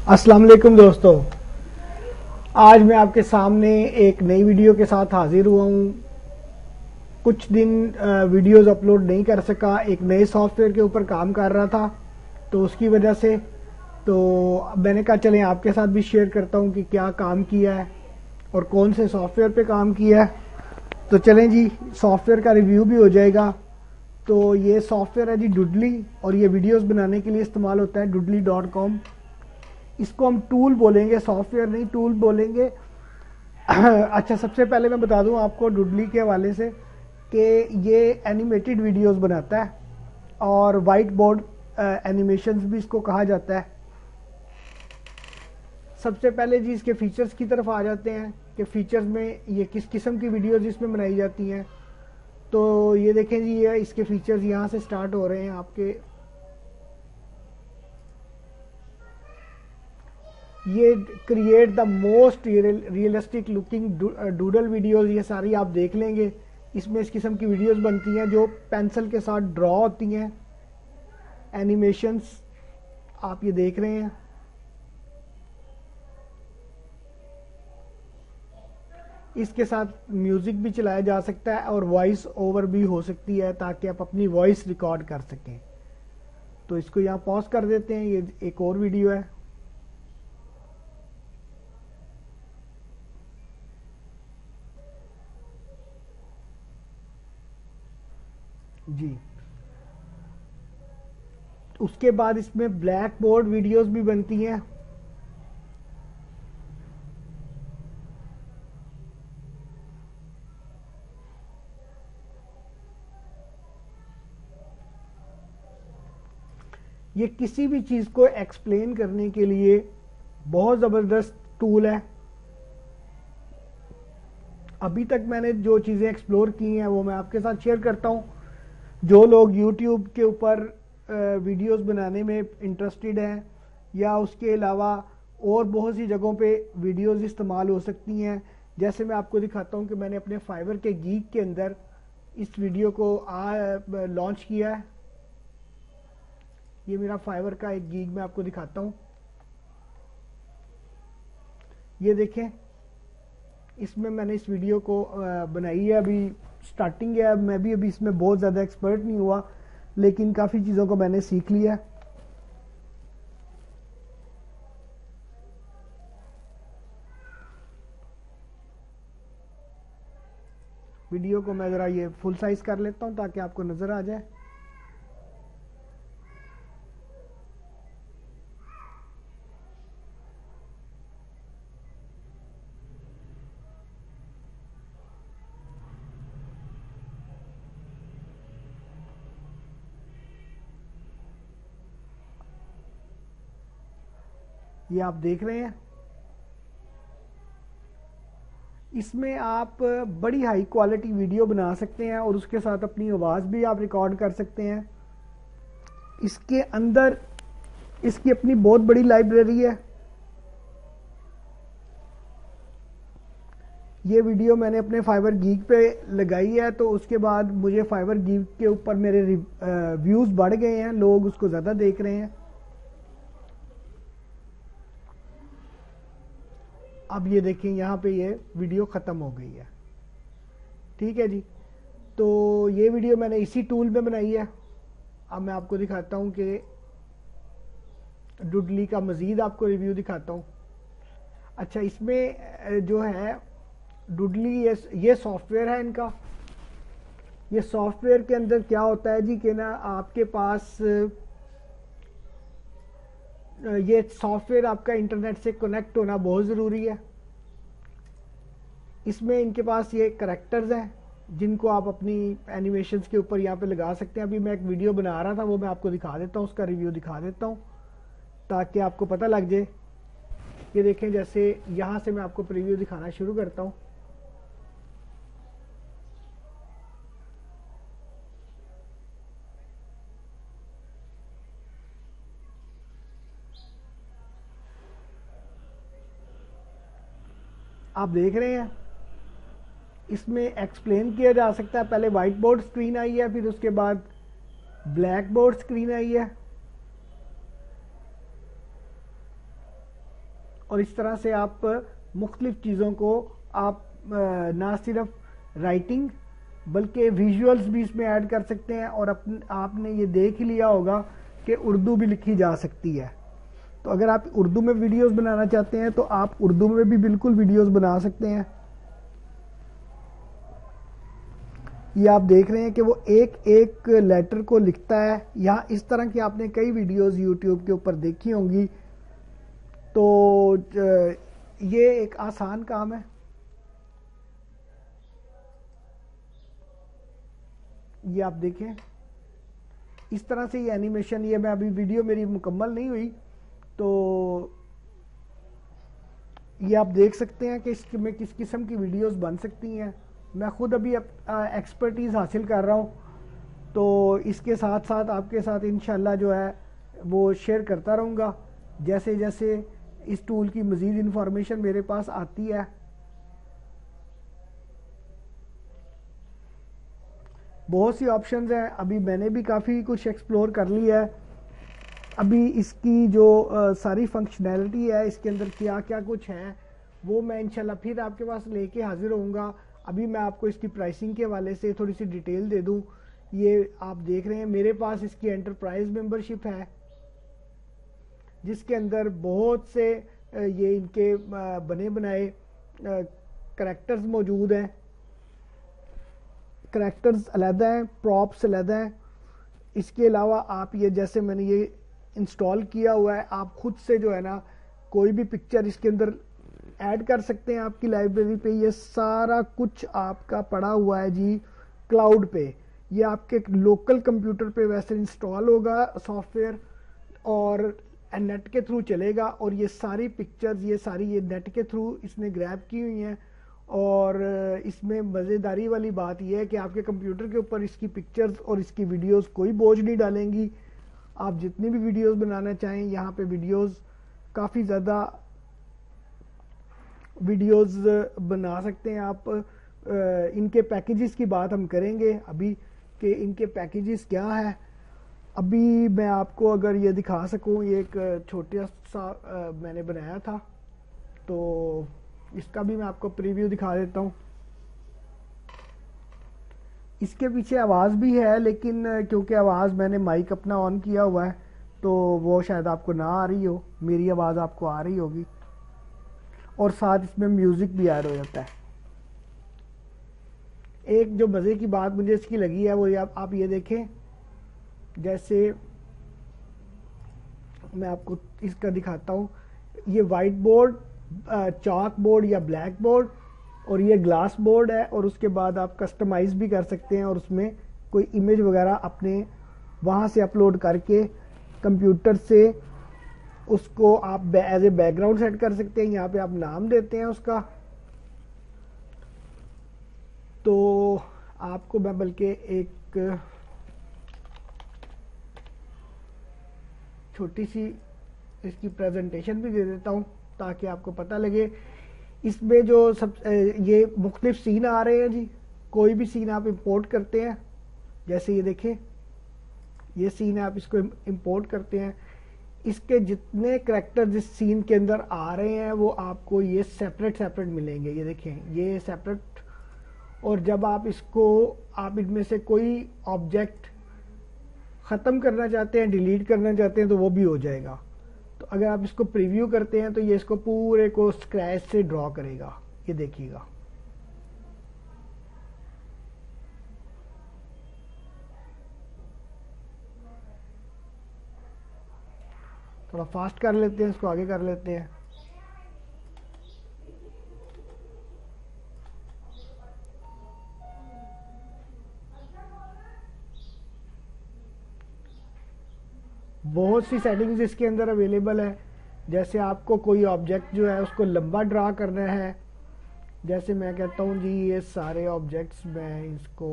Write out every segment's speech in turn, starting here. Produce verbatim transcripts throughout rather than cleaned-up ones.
अस्सलाम वालेकुम दोस्तों, आज मैं आपके सामने एक नई वीडियो के साथ हाजिर हुआ हूँ। कुछ दिन वीडियोस अपलोड नहीं कर सका, एक नए सॉफ्टवेयर के ऊपर काम कर रहा था तो उसकी वजह से तो मैंने कहा चलें आपके साथ भी शेयर करता हूँ कि क्या काम किया है और कौन से सॉफ्टवेयर पे काम किया है। तो चलें जी, सॉफ्टवेयर का रिव्यू भी हो जाएगा। तो ये सॉफ्टवेयर है जी डुडली, और ये वीडियोस बनाने के लिए इस्तेमाल होता है डुडली डॉट कॉम। इसको हम टूल बोलेंगे, सॉफ्टवेयर नहीं टूल बोलेंगे। अच्छा, सबसे पहले मैं बता दूं आपको डुडली के हवाले से कि ये एनिमेटेड वीडियोस बनाता है और वाइट बोर्ड एनिमेशंस भी इसको कहा जाता है। सबसे पहले जी इसके फीचर्स की तरफ आ जाते हैं कि फीचर्स में ये किस किस्म की वीडियोस इसमें बनाई जाती हैं। तो ये देखें जी, ये इसके फीचर्स यहाँ से स्टार्ट हो रहे हैं आपके। ये create the most realistic looking doodle videos, ये सारी आप देख लेंगे। इसमें इस किस्म की वीडियोस बनती हैं जो पेंसिल के साथ ड्रॉ होती हैं, एनिमेशंस आप ये देख रहे हैं। इसके साथ म्यूजिक भी चलाया जा सकता है और वॉइस ओवर भी हो सकती है ताकि आप अपनी वॉइस रिकॉर्ड कर सकें। तो इसको यहाँ पॉज कर देते हैं, ये एक और वीडियो है। जी, उसके बाद इसमें ब्लैक बोर्ड वीडियोस भी बनती हैं। ये किसी भी चीज को एक्सप्लेन करने के लिए बहुत जबरदस्त टूल है। अभी तक मैंने जो चीजें एक्सप्लोर की हैं वो मैं आपके साथ शेयर करता हूं। जो लोग यूट्यूब के ऊपर वीडियोस बनाने में इंटरेस्टेड हैं या उसके अलावा और बहुत सी जगहों पे वीडियोस इस्तेमाल हो सकती हैं, जैसे मैं आपको दिखाता हूं कि मैंने अपने फाइवर के गीक के अंदर इस वीडियो को लॉन्च किया है। ये मेरा फाइवर का एक गीक मैं आपको दिखाता हूं। ये देखें, इसमें मैंने इस वीडियो को बनाई है, अभी स्टार्टिंग है। मैं भी अभी इसमें बहुत ज़्यादा एक्सपर्ट नहीं हुआ, लेकिन काफ़ी चीज़ों को मैंने सीख लिया है। वीडियो को मैं ज़रा ये फुल साइज कर लेता हूं ताकि आपको नज़र आ जाए। ये आप देख रहे हैं, इसमें आप बड़ी हाई क्वालिटी वीडियो बना सकते हैं और उसके साथ अपनी आवाज़ भी आप रिकॉर्ड कर सकते हैं। इसके अंदर इसकी अपनी बहुत बड़ी लाइब्रेरी है। ये वीडियो मैंने अपने फाइवर गीक पे लगाई है, तो उसके बाद मुझे फाइवर गीक के ऊपर मेरे व्यूज़ बढ़ गए हैं, लोग उसको ज़्यादा देख रहे हैं। अब ये देखें, यहाँ पे ये वीडियो ख़त्म हो गई है। ठीक है जी, तो ये वीडियो मैंने इसी टूल में बनाई है। अब मैं आपको दिखाता हूँ कि डुडली का मज़ीद आपको रिव्यू दिखाता हूँ। अच्छा, इसमें जो है डुडली, ये ये सॉफ्टवेयर है इनका। ये सॉफ्टवेयर के अंदर क्या होता है जी कि ना, आपके पास ये सॉफ्टवेयर आपका इंटरनेट से कनेक्ट होना बहुत ज़रूरी है। इसमें इनके पास ये करैक्टर्स हैं जिनको आप अपनी एनिमेशंस के ऊपर यहाँ पे लगा सकते हैं। अभी मैं एक वीडियो बना रहा था, वो मैं आपको दिखा देता हूँ, उसका रिव्यू दिखा देता हूँ ताकि आपको पता लग जाए। ये देखें, जैसे यहाँ से मैं आपको प्रीव्यू दिखाना शुरू करता हूँ। आप देख रहे हैं, इसमें एक्सप्लेन किया जा सकता है। पहले वाइट बोर्ड स्क्रीन आई है, फिर उसके बाद ब्लैक बोर्ड स्क्रीन आई है। और इस तरह से आप मुख्तलिफ चीज़ों को आप ना सिर्फ राइटिंग बल्कि विजुअल्स भी इसमें ऐड कर सकते हैं। और अपन आपने ये देख ही लिया होगा कि उर्दू भी लिखी जा सकती है। तो अगर आप उर्दू में वीडियोस बनाना चाहते हैं तो आप उर्दू में भी बिल्कुल वीडियोस बना सकते हैं। ये आप देख रहे हैं कि वो एक एक लेटर को लिखता है। यहाँ इस तरह की आपने कई वीडियोस यूट्यूब के ऊपर देखी होंगी। तो ये एक आसान काम है। ये आप देखें इस तरह से ये एनिमेशन, ये मैं अभी वीडियो मेरी मुकम्मल नहीं हुई तो ये आप देख सकते हैं कि इसमें किस किस्म की वीडियोस बन सकती हैं। मैं खुद अभी एक्सपर्टीज़ हासिल कर रहा हूँ, तो इसके साथ साथ आपके साथ इंशाल्लाह जो है वो शेयर करता रहूँगा जैसे जैसे इस टूल की मज़ीद इंफॉर्मेशन मेरे पास आती है। बहुत सी ऑप्शंस हैं, अभी मैंने भी काफ़ी कुछ एक्सप्लोर कर लिया है। अभी इसकी जो आ, सारी फंक्शनैलिटी है, इसके अंदर क्या क्या कुछ है, वो मैं इंशाल्लाह फिर आपके पास लेके हाजिर होऊंगा। अभी मैं आपको इसकी प्राइसिंग के हवाले से थोड़ी सी डिटेल दे दूं। ये आप देख रहे हैं मेरे पास इसकी एंटरप्राइज मेंबरशिप है जिसके अंदर बहुत से ये इनके बने बनाए करैक्टर्स मौजूद हैं। करैक्टर्स अलहदा हैं, प्रॉप्स अलहदा हैं। इसके अलावा आप ये जैसे मैंने ये इंस्टॉल किया हुआ है, आप खुद से जो है ना कोई भी पिक्चर इसके अंदर ऐड कर सकते हैं आपकी लाइब्रेरी पे। ये सारा कुछ आपका पड़ा हुआ है जी क्लाउड पे। ये आपके लोकल कंप्यूटर पे वैसे इंस्टॉल होगा सॉफ्टवेयर और नेट के थ्रू चलेगा। और ये सारी पिक्चर्स ये सारी ये नेट के थ्रू इसने ग्रैब की हुई हैं। और इसमें मज़ेदारी वाली बात यह है कि आपके कंप्यूटर के ऊपर इसकी पिक्चर्स और इसकी वीडियोस कोई बोझ नहीं डालेंगी। आप जितनी भी वीडियोस बनाना चाहें यहाँ पे वीडियोस काफ़ी ज़्यादा वीडियोस बना सकते हैं आप। इनके पैकेजेस की बात हम करेंगे अभी कि इनके पैकेजेस क्या है। अभी मैं आपको अगर ये दिखा सकूं, ये एक छोटा सा मैंने बनाया था तो इसका भी मैं आपको प्रीव्यू दिखा देता हूं। इसके पीछे आवाज़ भी है, लेकिन क्योंकि आवाज़ मैंने माइक अपना ऑन किया हुआ है तो वो शायद आपको ना आ रही हो, मेरी आवाज़ आपको आ रही होगी। और साथ इसमें म्यूज़िक भी ऐड हो जाता है। एक जो मज़े की बात मुझे इसकी लगी है वो आप, आप ये देखें, जैसे मैं आपको इसका दिखाता हूँ। ये वाइट बोर्ड, चॉक बोर्ड या ब्लैक बोर्ड, और ये ग्लास बोर्ड है। और उसके बाद आप कस्टमाइज भी कर सकते हैं और उसमें कोई इमेज वगैरह अपने वहाँ से अपलोड करके कंप्यूटर से उसको आप एज ए बैकग्राउंड सेट कर सकते हैं। यहाँ पे आप नाम देते हैं उसका। तो आपको मैं बल्कि एक छोटी सी इसकी प्रेजेंटेशन भी दे देता हूँ ताकि आपको पता लगे। इसमें जो सब ये मुख्तलिफ सीन आ रहे हैं जी, कोई भी सीन आप इंपोर्ट करते हैं, जैसे ये देखें ये सीन है, आप इसको इंपोर्ट करते हैं। इसके जितने करैक्टर जिस सीन के अंदर आ रहे हैं वो आपको ये सेपरेट सेपरेट मिलेंगे। ये देखें ये सेपरेट। और जब आप इसको आप इनमें से कोई ऑब्जेक्ट ख़त्म करना चाहते हैं, डिलीट करना चाहते हैं तो वो भी हो जाएगा। तो अगर आप इसको प्रीव्यू करते हैं तो ये इसको पूरे को स्क्रैच से ड्रॉ करेगा। ये देखिएगा, थोड़ा फास्ट कर लेते हैं, इसको आगे कर लेते हैं। बहुत सी सेटिंग्स इसके अंदर अवेलेबल है। जैसे आपको कोई ऑब्जेक्ट जो है उसको लंबा ड्रा करना है, जैसे मैं कहता हूँ जी ये सारे ऑब्जेक्ट्स मैं इसको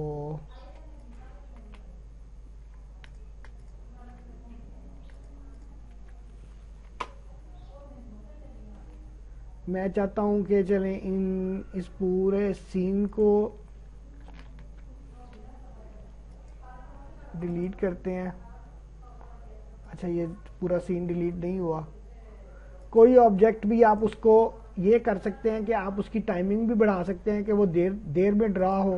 मैं चाहता हूँ कि चलें इन इस पूरे सीन को डिलीट करते हैं। अच्छा ये पूरा सीन डिलीट नहीं हुआ, कोई ऑब्जेक्ट भी आप उसको ये कर सकते हैं कि आप उसकी टाइमिंग भी बढ़ा सकते हैं कि वो देर देर में ड्रा हो,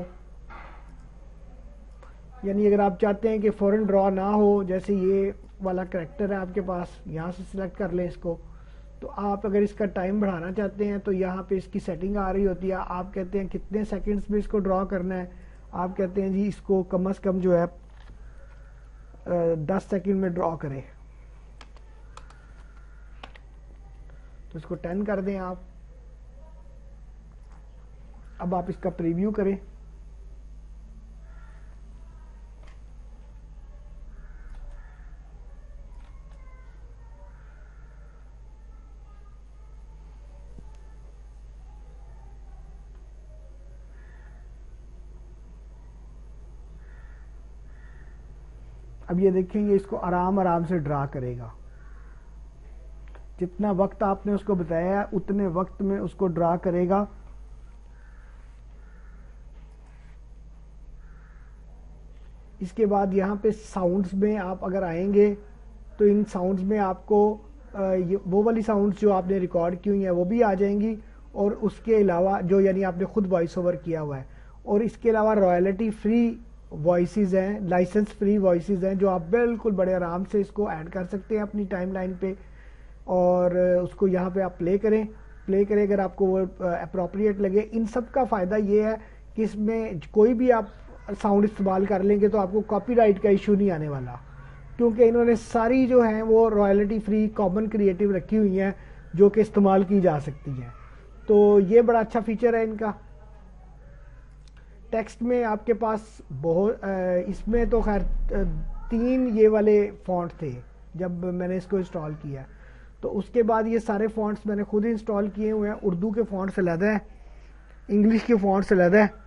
यानी अगर आप चाहते हैं कि फ़ौरन ड्रा ना हो, जैसे ये वाला करैक्टर है आपके पास, यहाँ से सिलेक्ट कर लें इसको, तो आप अगर इसका टाइम बढ़ाना चाहते हैं तो यहाँ पे इसकी सेटिंग आ रही होती है, आप कहते हैं कितने सेकंड्स में इसको ड्रा करना है, आप कहते हैं जी इसको कम से कम जो है दस सेकंड में ड्रा करें, तो इसको टेन कर दें आप। अब आप इसका प्रीव्यू करें, अब ये देखेंगे इसको आराम आराम से ड्रा करेगा, जितना वक्त आपने उसको बताया है उतने वक्त में उसको ड्रा करेगा। इसके बाद यहाँ पे साउंड्स में आप अगर आएंगे तो इन साउंड्स में आपको ये वो वाली साउंड्स जो आपने रिकॉर्ड की हुई हैं वो भी आ जाएंगी, और उसके अलावा जो यानी आपने खुद वॉइस ओवर किया हुआ है, और इसके अलावा रॉयल्टी फ्री वॉइसेस हैं, लाइसेंस फ्री वॉइसेस हैं, जो आप बिल्कुल बड़े आराम से इसको ऐड कर सकते हैं अपनी टाइमलाइन पे, और उसको यहाँ पे आप प्ले करें प्ले करें अगर आपको वो अप्रोप्रिएट लगे। इन सब का फ़ायदा ये है कि इसमें कोई भी आप साउंड इस्तेमाल कर लेंगे तो आपको कॉपीराइट का इशू नहीं आने वाला, क्योंकि इन्होंने सारी जो हैं वो रॉयल्टी फ्री कॉमन क्रिएटिव रखी हुई हैं जो कि इस्तेमाल की जा सकती हैं। तो ये बड़ा अच्छा फीचर है इनका। टेक्स्ट में आपके पास बहुत, इसमें तो खैर तीन ये वाले फॉन्ट थे जब मैंने इसको इंस्टॉल किया, तो उसके बाद ये सारे फॉन्ट्स मैंने खुद इंस्टॉल किए हुए हैं। उर्दू के फॉन्ट से अलग है, इंग्लिश के फॉन्ट से अलग है।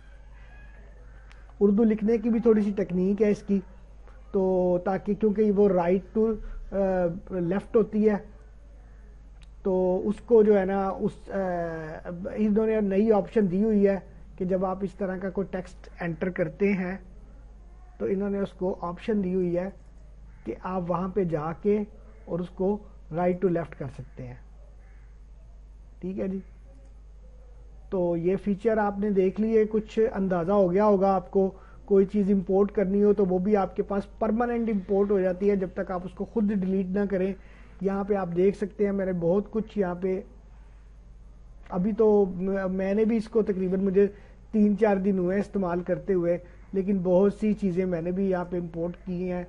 उर्दू लिखने की भी थोड़ी सी टेक्निक है इसकी, तो ताकि क्योंकि वो राइट टू लेफ्ट होती है, तो उसको जो है ना उस इन्होंने नई ऑप्शन दी हुई है कि जब आप इस तरह का कोई टेक्स्ट एंटर करते हैं तो इन्होंने उसको ऑप्शन दी हुई है कि आप वहाँ पे जाके और उसको राइट टू लेफ्ट कर सकते हैं। ठीक है जी, तो ये फीचर आपने देख लिए, कुछ अंदाज़ा हो गया होगा आपको। कोई चीज़ इंपोर्ट करनी हो तो वो भी आपके पास परमानेंट इंपोर्ट हो जाती है जब तक आप उसको खुद डिलीट ना करें। यहाँ पे आप देख सकते हैं मैंने बहुत कुछ यहाँ पे, अभी तो मैंने भी इसको तकरीबन मुझे तीन चार दिन हुए इस्तेमाल करते हुए, लेकिन बहुत सी चीज़ें मैंने भी यहाँ पे इंपोर्ट की हैं।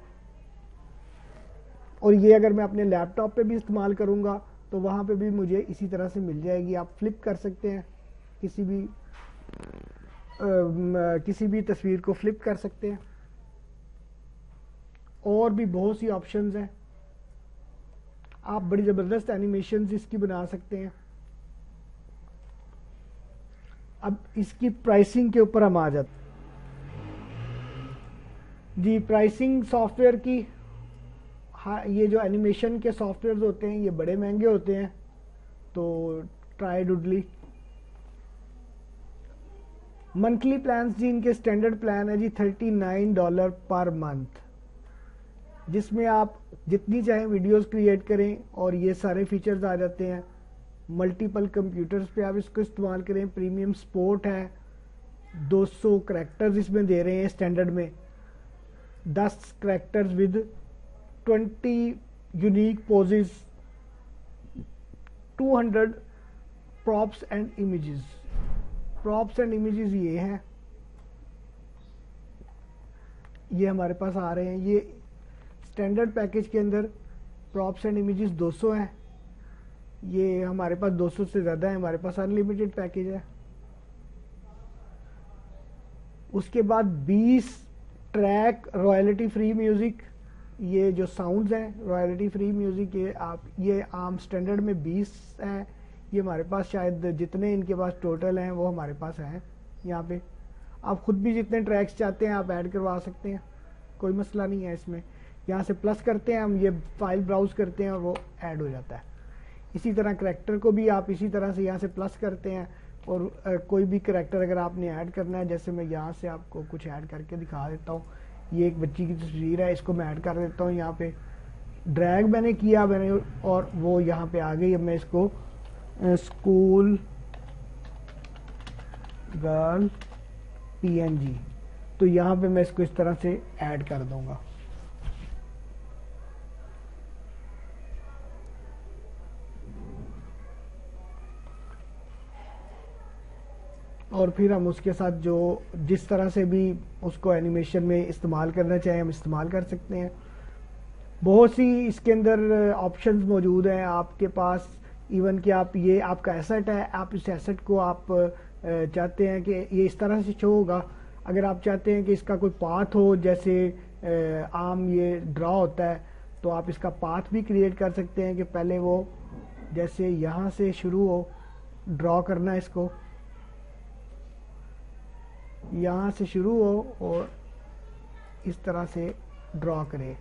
और ये अगर मैं अपने लैपटॉप पे भी इस्तेमाल करूँगा तो वहाँ पे भी मुझे इसी तरह से मिल जाएगी। आप फ्लिप कर सकते हैं, किसी भी आ, किसी भी तस्वीर को फ्लिप कर सकते हैं। और भी बहुत सी ऑप्शंस हैं, आप बड़ी ज़बरदस्त एनिमेशंस इसकी बना सकते हैं। अब इसकी प्राइसिंग के ऊपर हम आ जाते जी। प्राइसिंग सॉफ्टवेयर की, हाँ, ये जो एनिमेशन के सॉफ्टवेयर होते हैं ये बड़े महंगे होते हैं, तो ट्राई डुडली मंथली प्लान्स जी, इनके स्टैंडर्ड प्लान है जी thirty nine dollar per month, जिसमें आप जितनी चाहें वीडियोस क्रिएट करें और ये सारे फीचर्स आ जाते हैं। मल्टीपल कंप्यूटर्स पे आप इसको इस्तेमाल करें। प्रीमियम सपोर्ट है, दो सौ करैक्टर्स इसमें दे रहे हैं स्टैंडर्ड में, दस characters with twenty unique poses, two hundred props and images. Props and images ये हैं, ये हमारे पास आ रहे हैं। ये स्टैंडर्ड पैकेज के अंदर प्रॉप्स एंड इमेजेस दो सौ हैं, ये हमारे पास दो सौ से ज़्यादा है, हमारे पास अनलिमिटेड पैकेज है। उसके बाद बीस ट्रैक रॉयल्टी फ्री म्यूज़िक, ये जो साउंड्स हैं रॉयल्टी फ्री म्यूज़िक, ये आप ये आम स्टैंडर्ड में बीस हैं, ये हमारे पास शायद जितने इनके पास टोटल हैं वो हमारे पास हैं। यहाँ पे आप खुद भी जितने ट्रैक्स चाहते हैं आप ऐड करवा सकते हैं, कोई मसला नहीं है इसमें। यहाँ से प्लस करते हैं हम, ये फाइल ब्राउज करते हैं और वो ऐड हो जाता है। इसी तरह करैक्टर को भी आप इसी तरह से यहाँ से प्लस करते हैं, और आ, कोई भी करैक्टर अगर आपने ऐड करना है, जैसे मैं यहाँ से आपको कुछ ऐड करके दिखा देता हूँ। ये एक बच्ची की तस्वीर है, इसको मैं ऐड कर देता हूँ यहाँ पे। ड्रैग मैंने किया मैंने और वो यहाँ पे आ गई। अब मैं इसको स्कूल गर्ल पीएनजी, तो यहाँ पे मैं इसको इस तरह से ऐड कर दूंगा। और फिर हम उसके साथ जो जिस तरह से भी उसको एनिमेशन में इस्तेमाल करना चाहें हम इस्तेमाल कर सकते हैं। बहुत सी इसके अंदर ऑप्शंस मौजूद हैं आपके पास। इवन कि आप ये आपका एसेट है, आप इस एसेट को आप चाहते हैं कि ये इस तरह से शो होगा। अगर आप चाहते हैं कि इसका कोई पाथ हो, जैसे आम ये ड्रॉ होता है, तो आप इसका पाथ भी क्रिएट कर सकते हैं कि पहले वो जैसे यहाँ से शुरू हो, ड्रॉ करना इसको, यहाँ से शुरू हो और इस तरह से ड्रॉ करें।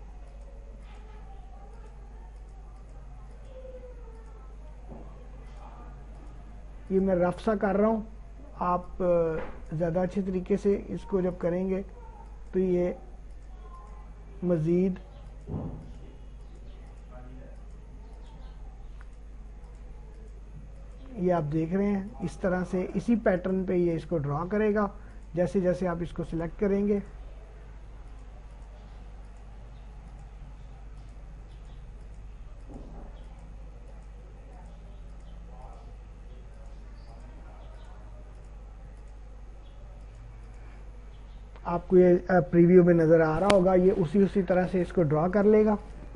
ये मैं रफ सा कर रहा हूँ, आप ज़्यादा अच्छे तरीके से इसको जब करेंगे तो ये मज़ीद ये आप देख रहे हैं इस तरह से इसी पैटर्न पे ये इसको ड्रॉ करेगा जैसे जैसे आप इसको सिलेक्ट करेंगे। आपको ये प्रीव्यू में नज़र आ रहा होगा, ये उसी उसी तरह से इसको ड्रॉ कर लेगा।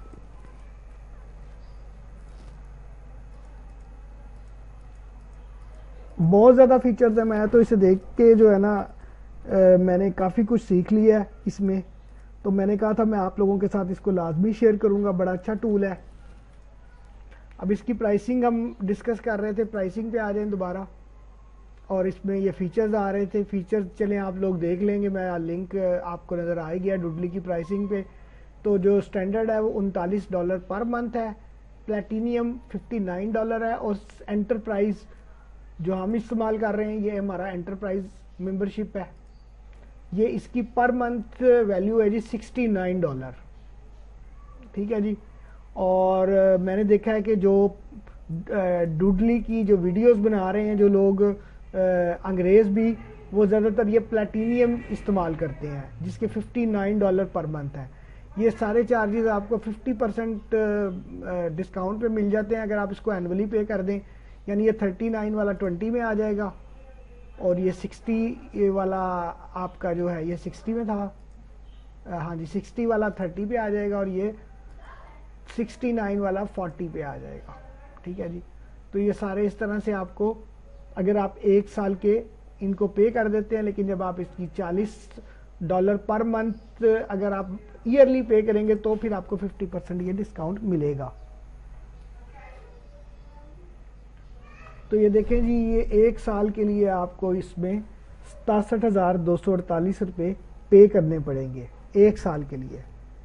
बहुत ज़्यादा फीचर्स है, मैं तो इसे देख के जो है ना आ, मैंने काफ़ी कुछ सीख लिया है इसमें, तो मैंने कहा था मैं आप लोगों के साथ इसको लाजमी शेयर करूँगा। बड़ा अच्छा टूल है। अब इसकी प्राइसिंग हम डिस्कस कर रहे थे, प्राइसिंग पे आ जाएं दोबारा। और इसमें ये फीचर्स आ रहे थे, फीचर्स चलें आप लोग देख लेंगे, मैं लिंक आपको नज़र आ गया डुडली की प्राइसिंग पे। तो जो स्टैंडर्ड है वो उनतालीस डॉलर पर मंथ है, प्लेटिनियम उनसठ डॉलर है, और एंटरप्राइज जो हम इस्तेमाल कर रहे हैं ये हमारा एंटरप्राइज मेंबरशिप है। ये इसकी पर मंथ वैल्यू है जी सिक्सटी नाइन डॉलर, ठीक है जी। और मैंने देखा है कि जो डुडली की जो वीडियोस बना रहे हैं जो लोग अंग्रेज़ भी, वो ज़्यादातर ये प्लेटिनियम इस्तेमाल करते हैं जिसके उनसठ डॉलर पर मंथ है। ये सारे चार्जेस आपको पचास परसेंट डिस्काउंट पे मिल जाते हैं अगर आप इसको एनुअली पे कर दें, यानी ये उनतालीस वाला बीस में आ जाएगा और ये साठ वाला आपका जो है ये साठ में था, हाँ जी साठ वाला तीस पे आ जाएगा और ये उनहत्तर वाला चालीस पे आ जाएगा, ठीक है जी। तो ये सारे इस तरह से आपको, अगर आप एक साल के इनको पे कर देते हैं, लेकिन जब आप इसकी चालीस डॉलर पर मंथ अगर आप ईयरली पे करेंगे तो फिर आपको पचास परसेंट ये डिस्काउंट मिलेगा। तो ये देखें जी, ये एक साल के लिए आपको इसमें सतासठ हजार दो सौ अड़तालीस रुपये पे करने पड़ेंगे एक साल के लिए।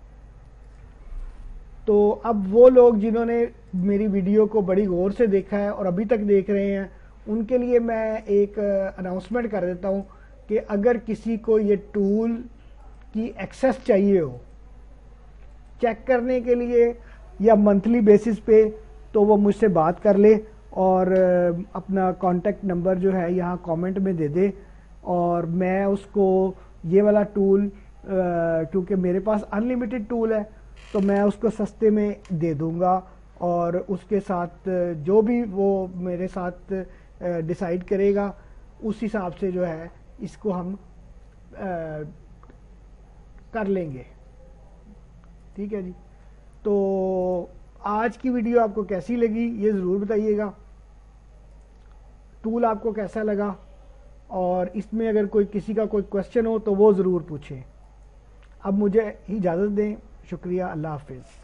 तो अब वो लोग जिन्होंने मेरी वीडियो को बड़ी गौर से देखा है और अभी तक देख रहे हैं, उनके लिए मैं एक अनाउंसमेंट कर देता हूँ कि अगर किसी को ये टूल की एक्सेस चाहिए हो चेक करने के लिए या मंथली बेसिस पे, तो वो मुझसे बात कर ले और अपना कॉन्टेक्ट नंबर जो है यहाँ कमेंट में दे दे, और मैं उसको ये वाला टूल, क्योंकि मेरे पास अनलिमिटेड टूल है, तो मैं उसको सस्ते में दे दूँगा। और उसके साथ जो भी वो मेरे साथ डिसाइड करेगा उस हिसाब से जो है इसको हम आ, कर लेंगे, ठीक है जी। तो आज की वीडियो आपको कैसी लगी ये ज़रूर बताइएगा, टूल आपको कैसा लगा, और इसमें अगर कोई किसी का कोई क्वेश्चन हो तो वो ज़रूर पूछें। अब मुझे इजाज़त दें, शुक्रिया, अल्लाह हाफिज़।